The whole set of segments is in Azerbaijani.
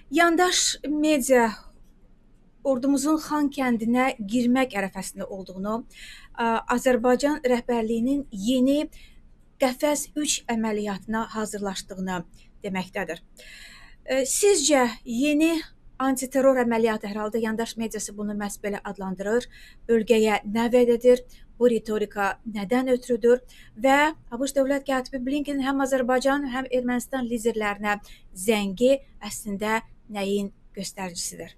Yandaş media ordumuzun Xan kəndinə girmək ərəfəsində olduğunu, Azərbaycan rəhbərliyinin yeni Qəfəs 3 əməliyyatına hazırlaşdığını deməkdədir. Sizcə yeni antiterror əməliyyatı, hər halda yandaş mediası bunu məhz belə adlandırır, bölgəyə nə vəd edir, bu ritorika nədən ötürüdür və ABŞ Dövlət Katibi Blinken həm Azərbaycan, həm Ermənistan liderlərinə zəngi əslində nəyin göstəricisidir?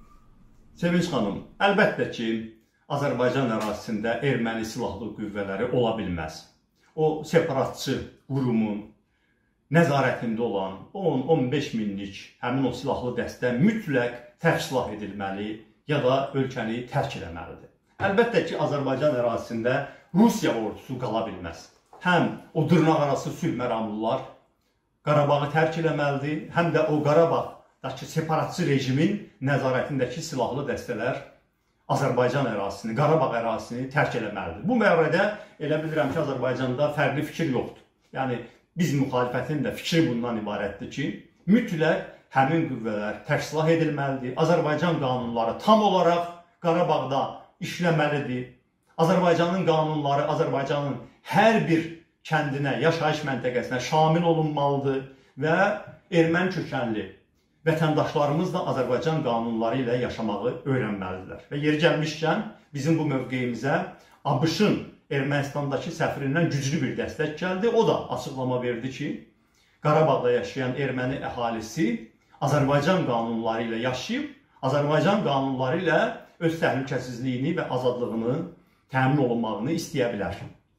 Sevinç xanım, əlbəttə ki, Azərbaycan ərazisində erməni silahlı qüvvələri ola bilməz. O, separatçı qurumun nəzarətində olan 10-15 minlik həmin o silahlı dəstə mütləq tərksilah edilməli ya da ölkəni tərk eləməlidir. Əlbəttə ki, Azərbaycan ərazisində Rusiya ordusu qala bilməz. Həm o dırnaqarası sülh məramlılar Qarabağı tərk eləməlidir, həm də o Qarabağdakı separatçı rejimin nəzarətindəki silahlı dəstələr Azərbaycan ərazisini, Qarabağ ərazisini tərk eləməlidir. Bu məvrədə elə bilirəm ki, Azərbaycanda fərqli fikir yoxdur. Yəni, biz müxalifətin də fikri bundan ibarətdir ki, mütləq həmin qüvvələr tərksilah edilməlidir. Azərbaycan qanunları tam olaraq Qarabağda işləməlidir. Azərbaycanın qanunları Azərbaycanın hər bir kəndinə, yaşayış məntəqəsinə şamil olunmalıdır və erməni kökənli vətəndaşlarımız da Azərbaycan qanunları ilə yaşamağı öyrənməlidirlər. Və yeri gəlmişkən bizim bu mövqeyimizə ABŞ-ın Ermənistandakı səfirindən güclü bir dəstək gəldi. O da açıqlama verdi ki, Qarabağda yaşayan erməni əhalisi Azərbaycan qanunları ilə yaşayıb, Azərbaycan qanunları ilə öz təhlükəsizliyini və azadlığını təmin olunmağını istəyə bilər.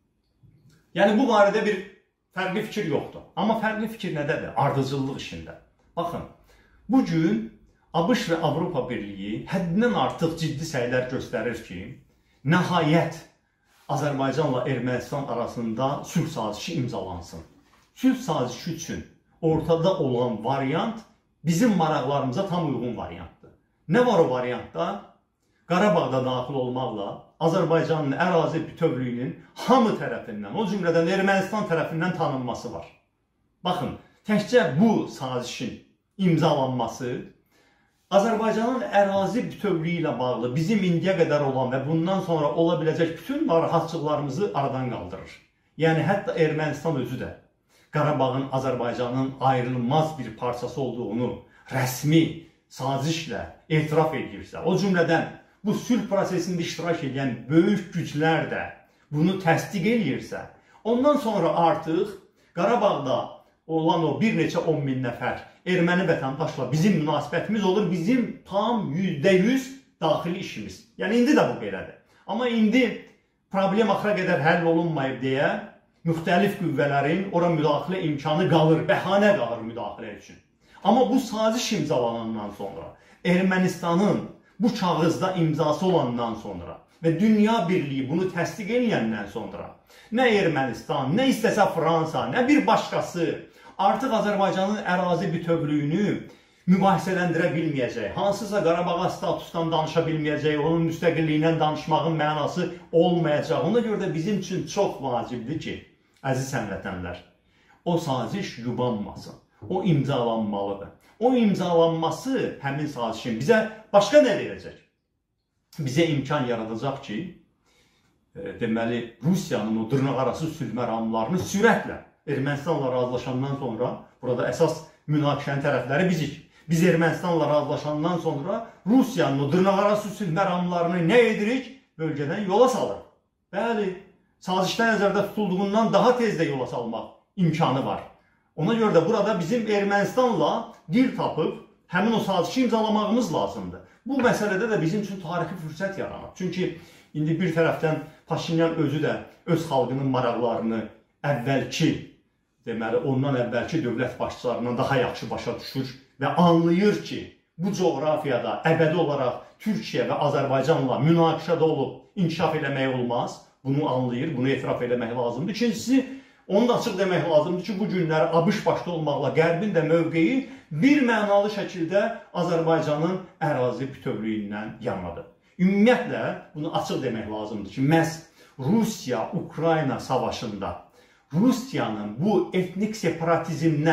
Yəni, bu barədə bir fərqli fikir yoxdur. Amma fərqli fikir nədədir? Ardıcıllıq işində. Baxın, bugün ABŞ və Avropa Birliyi həddindən artıq ciddi səylər göstərir ki, nəhayət Azərbaycanla Ermənistan arasında sülh sazişi imzalansın. Sülh sazişi üçün ortada olan variant bizim maraqlarımıza tam uyğun variantdır. Nə var o variantda? Qarabağda daxil olmaqla Azərbaycanın ərazi bütövlüyünün hamı tərəfindən, o cümlədən Ermənistan tərəfindən tanınması var. Baxın, təkcə bu sazişin imzalanması Azərbaycanın ərazi bütövlüyü ilə bağlı bizim indiyə qədər olan və bundan sonra ola biləcək bütün narahatçılıqlarımızı aradan qaldırır. Yəni, hətta Ermənistan özü də Qarabağın Azərbaycanın ayrılmaz bir parçası olduğunu rəsmi sazişlə etiraf edirsə, o cümlədən bu sülh prosesində iştirak edən böyük güclər də bunu təsdiq edirsə, ondan sonra artıq Qarabağda olan o bir neçə 10 min nəfər erməni vətəndaşla bizim münasibətimiz olur, bizim tam %100 daxili işimiz. Yəni, indi də bu belədir. Amma indi problem axıra qədər həll olunmayıb deyə müxtəlif qüvvələrin ora müdaxilə imkanı qalır, bəhanə qalır müdaxilə üçün. Amma bu saziş imzalanandan sonra, Ermənistanın bu kağızda imzası olandan sonra və Dünya Birliyi bunu təsdiq edəndən sonra nə Ermənistan, nə istəsə Fransa, nə bir başqası artıq Azərbaycanın ərazi bütövlüyünü mübahisələndirə bilməyəcək, hansısa Qarabağa statusdan danışa bilməyəcək, onun müstəqilliyindən danışmağın mənası olmayacaq. Ona görə də bizim üçün çox vacibdir ki, əziz həmvətənlər, o saziş yubanmasın, o imzalanmalıdır. O imzalanması həmin sazişin bizə başqa nə verəcək? Bizə imkan yaradacaq ki, deməli, Rusiyanın o dırnaqarası sülh məramlarını sürətlə Ermənistanla razılaşandan sonra, burada əsas münaqişənin tərəfləri bizik. Biz Ermənistanla razılaşandan sonra Rusiyanın o dırnaqarası sülh məramlarını nə edirik? Bölgədən yola salır. Bəli, sazişdə nəzərdə tutulduğundan daha tez də yola salmaq imkanı var. Ona görə də burada bizim Ermənistanla dil tapıb həmin o sazişi imzalamağımız lazımdır. Bu məsələdə də bizim üçün tarixi fürsət yaranır. Çünki indi bir tərəfdən Paşinyan özü də öz xalqının maraqlarını əvvəlki, deməli, ondan əvvəlki dövlət başçılarından daha yaxşı başa düşür və anlayır ki, bu coğrafiyada əbədi olaraq Türkiyə və Azərbaycanla münaqişədə olub inkişaf eləmək olmaz. Bunu anlayır, bunu etiraf eləmək lazımdır. İkincisi, onu da açıq demək lazımdır ki, bu günləri ABŞ başda olmaqla Qərbin də mövqeyi bir mənalı şəkildə Azərbaycanın ərazi bütövlüyündən yanadır. Ümumiyyətlə, bunu açıq demək lazımdır ki, məhz Rusiya-Ukrayna savaşında Rusiyanın bu etnik separatizmdən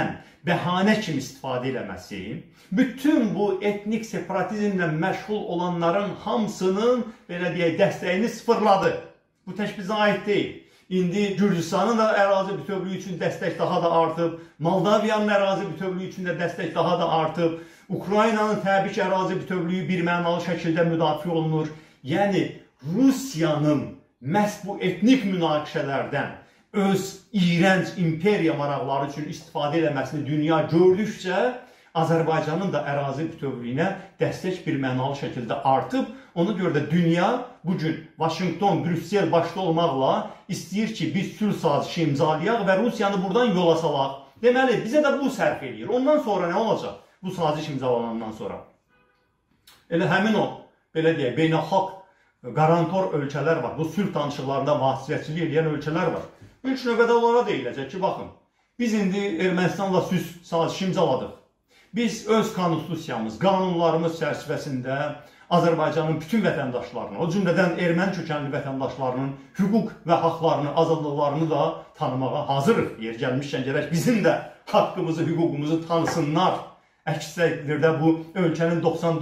bəhanə kimi istifadə eləməsi, bütün bu etnik separatizmlə məşğul olanların hamısının, belə deyək, dəstəyini sıfırladı. Bu tək bizə aid deyil. İndi Gürcüstanın da ərazi bütövlüyü üçün dəstək daha da artıb, Moldaviyanın ərazi bütövlüyü üçün də dəstək daha da artıb, Ukraynanın təbii ki, ərazi bütövlüyü birmənalı şəkildə müdafiə olunur. Yəni, Rusiyanın məhz bu etnik münaqişələrdən öz iyrənc imperiya maraqları üçün istifadə eləməsini dünya gördükcə, Azərbaycanın da ərazi bütövlüyünə dəstək birmənalı şəkildə artıb. Ona görə də dünya bugün Vaşinqton, Brüssel başda olmaqla istəyir ki, biz sülh sazişi imzalayaq və Rusiyanı buradan yola salaq. Deməli, bizə də bu sərf edir. Ondan sonra nə olacaq? Bu saziş imzalanandan sonra. Elə həmin o, belə deyək, beynəlxalq qarantor ölkələr var. Bu sülh danışıqlarında vasitəçilik edən ölkələr var. İlk növbədə onlara deyiləcək ki, baxın, biz indi Ermənistanla sülh sazişi imzaladıq. Biz öz konstitusiyamız, qanunlarımız çərçivəsində Azərbaycanın bütün vətəndaşlarını, o cümlədən erməni kökənli vətəndaşlarının hüquq və haqlarını, azadlıqlarını da tanımağa hazırıq. Yer gəlmişkən gərək bizim də haqqımızı, hüququmuzu tanısınlar. Əks təqdirdə bu ölkənin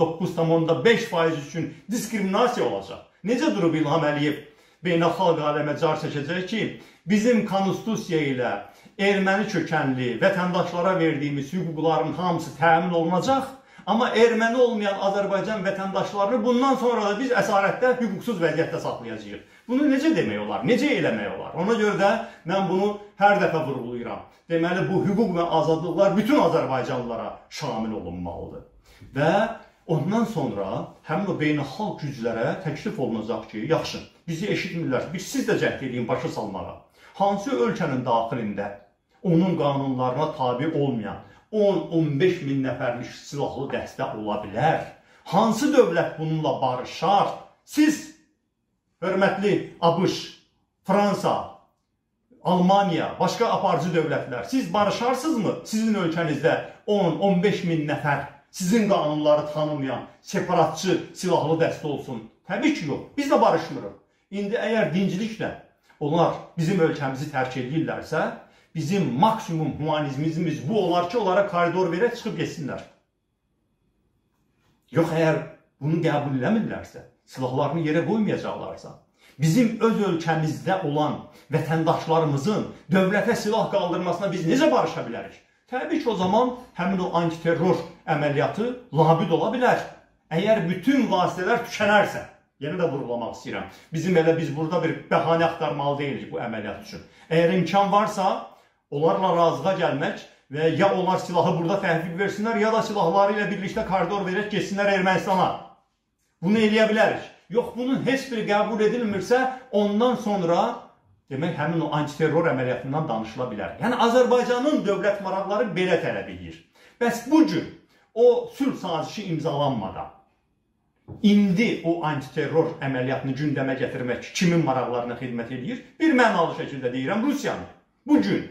99,5% üçün diskriminasiya olacaq. Necə durub İlham Əliyev beynəlxalq aləmə car çəkəcək ki, bizim konstitusiya ilə erməni kökənli vətəndaşlara verdiyimiz hüquqların hamısı təmin olunacaq, amma erməni olmayan Azərbaycan vətəndaşlarını bundan sonra da biz əsarətdə hüquqsuz vəziyyətdə saxlayacağıq. Bunu necə demək olar, necə eləmək olar? Ona görə də mən bunu hər dəfə vurğulayıram. Deməli, bu hüquq və azadlıqlar bütün Azərbaycanlılara şamil olunmalıdır. Və ondan sonra həmin o beynəlxalq güclərə təklif olunacaq ki, yaxşı, bizi eşitmirlər, siz də cəhd edin başa salmağa. Hansı ölkənin daxilində onun qanunlarına tabi olmayan 10-15 min nəfərlik silahlı dəstə ola bilər? Hansı dövlət bununla barışar? Siz, hörmətli ABŞ, Fransa, Almaniya, başqa aparıcı dövlətlər, siz barışarsınızmı? Sizin ölkənizdə 10-15 min nəfər sizin qanunları tanımayan separatçı silahlı dəstə olsun? Təbii ki, yox. Biz də barışmırıq. İndi əgər dinciliklə onlar bizim ölkəmizi tərk edirlərsə, bizim maksimum humanizmimiz bu olar ki, onlara koridor verək, çıxıb geçsinlər. Yox, əgər bunu qəbul eləmirlərsə, silahlarını yerə qoymayacaqlarsa, bizim öz ölkəmizdə olan vətəndaşlarımızın dövlətə silah qaldırmasına biz necə barışa bilərik? Təbii ki, o zaman həmin o antiterror əməliyyatı labid ola bilər. Əgər bütün vasitələr tükənərsə, yenə də vurğulamaq istəyirəm. Biz burada bir bəhanə axtarmalı deyilik bu əməliyyat üçün. Əgər imkan varsa, onlarla razığa gəlmək və ya onlar silahı burada təhvil versinlər, ya da silahları ilə birlikdə koridor verək, geçsinlər Ermənistana. Bunu eləyə bilərik. Yox, bunun heç biri qəbul edilmirsə, ondan sonra demək, həmin o antiterror əməliyyatından danışıla bilər. Yəni, Azərbaycanın dövlət maraqları belə tələb edir. Bəs bu gün o sülh sazişi imzalanmadan, indi o antiterror əməliyyatını gündəmə gətirmək kimin maraqlarına xidmət edir? Bir mənalı şəkildə deyirəm, Rusiyanın. Bugün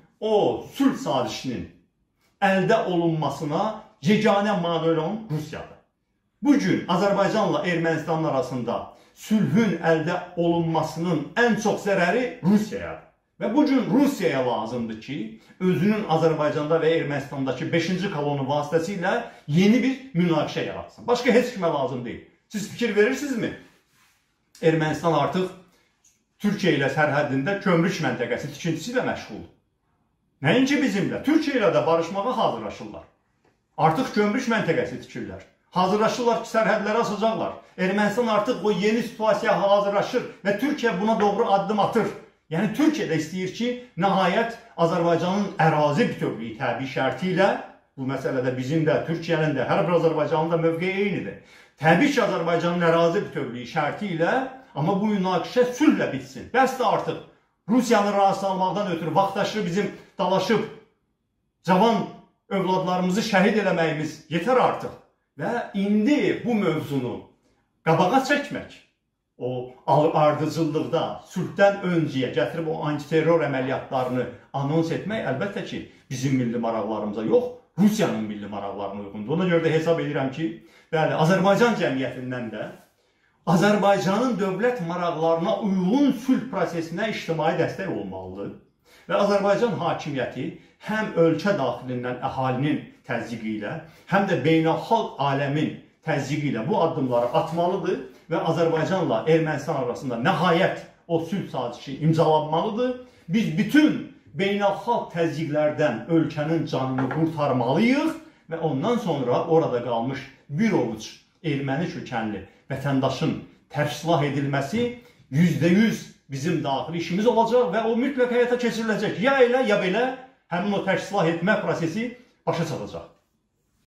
o sülh sazişinin əldə olunmasına yeganə mane olan Rusiyadır. Bugün Azərbaycanla Ermənistanın arasında sülhün əldə olunmasının ən çox zərəri Rusiyadır. Və bugün Rusiyaya lazımdır ki, özünün Azərbaycanda və Ermənistandakı 5-ci kolonu vasitəsilə yeni bir münaqişə yaratsın. Başqa heç kimə lazım deyil. Siz fikir verirsinizmi? Ermənistan artıq Türkiyə ilə sərhədində kömrük məntəqəsi tikintisi ilə məşğuldur. Nəinki bizimlə, Türkiyə ilə də barışmağa hazırlaşırlar. Artıq kömrük məntəqəsi tikirlər. Hazırlaşırlar ki, sərhədləri açacaqlar. Ermənistan artıq o yeni situasiyaya hazırlaşır və Türkiyə buna doğru addım atır. Yəni, Türkiyə də istəyir ki, nəhayət Azərbaycanın ərazi bütövlüyü təbii şərti ilə, bu məsələdə bizim də, Türkiyənin də, hər bir Azərbaycanın da mövqeyi eynidir. Təbii ki, Azərbaycanın ərazi bütövlüyü şərti ilə, amma bu münaqişə sülhlə bitsin. Bəs də artıq Rusiyanı razı salmaqdan ötürü vaxtaşırı bizim dalaşıb cavan övladlarımızı şəhid eləməyimiz yetər artıq. Və indi bu mövzunu qabağa çəkmək, o ardıcıllıqda sülhdən öncəyə gətirib o antiterror əməliyyatlarını anons etmək əlbəttə ki, bizim milli maraqlarımıza yox, Rusiyanın milli maraqlarına uyğundur. Ona görə də hesab edirəm ki, bəli, Azərbaycan cəmiyyətindən də Azərbaycanın dövlət maraqlarına uyğun sülh prosesinə ictimai dəstək olmalıdır. Və Azərbaycan hakimiyyəti həm ölkə daxilindən əhalinin təzyiqi ilə, həm də beynəlxalq aləmin təzyiqi ilə bu addımları atmalıdır və Azərbaycanla Ermənistan arasında nəhayət o sülh sazişi imzalanmalıdır. Biz bütün beynəlxalq təzyiqlərdən ölkənin canını qurtarmalıyıq və ondan sonra orada qalmış bir ovuc erməni kökənli vətəndaşın tərksilah edilməsi %100 bizim daxili işimiz olacaq və o mütləq həyata keçiriləcək. Ya elə, ya belə həmin o tərksilah etmə prosesi başa çatacaq.